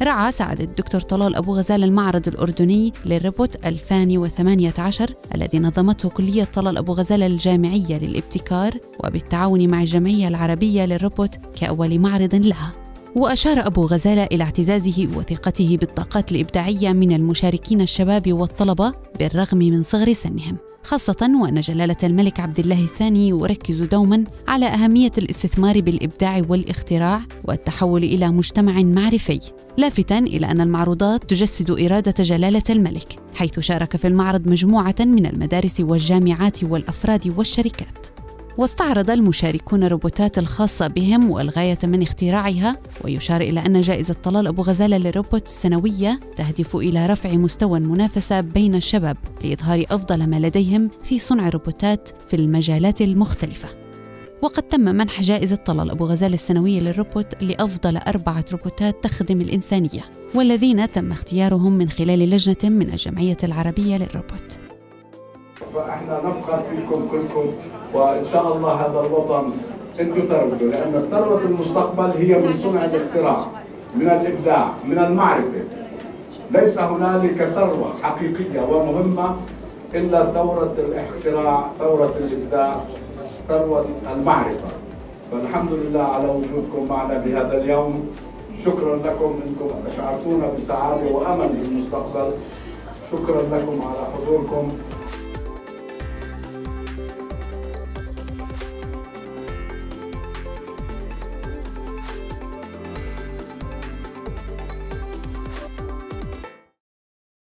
رعى سعادة الدكتور طلال أبو-غزالة المعرض الأردني للروبوت 2018 الذي نظمته كلية طلال أبو-غزالة الجامعية للابتكار وبالتعاون مع الجمعية العربية للروبوت كأول معرض لها. وأشار أبو-غزالة إلى اعتزازه وثقته بالطاقات الإبداعية من المشاركين الشباب والطلبة بالرغم من صغر سنهم، خاصة وأن جلالة الملك عبد الله الثاني يركز دوماً على أهمية الاستثمار بالإبداع والاختراع والتحول إلى مجتمع معرفي، لافتاً إلى أن المعروضات تجسد إرادة جلالة الملك، حيث شارك في المعرض مجموعة من المدارس والجامعات والأفراد والشركات. واستعرض المشاركون الروبوتات الخاصة بهم والغاية من اختراعها، ويشار إلى أن جائزة طلال أبو-غزالة للروبوت السنوية تهدف إلى رفع مستوى المنافسة بين الشباب لإظهار أفضل ما لديهم في صنع الروبوتات في المجالات المختلفة. وقد تم منح جائزة طلال أبو-غزالة السنوية للروبوت لأفضل 4 روبوتات تخدم الإنسانية، والذين تم اختيارهم من خلال لجنة من الجمعية العربية للروبوت. فاحنا نفخر فيكم كلكم، وان شاء الله هذا الوطن انتم ثروته، لان ثروه المستقبل هي من صنع الاختراع، من الابداع، من المعرفه. ليس هنالك ثروه حقيقيه ومهمه الا ثوره الاختراع، ثوره الابداع، ثروه المعرفه. فالحمد لله على وجودكم معنا بهذا اليوم. شكرا لكم، انكم اشعرتونا بسعاده وامل بالمستقبل. شكرا لكم على حضوركم.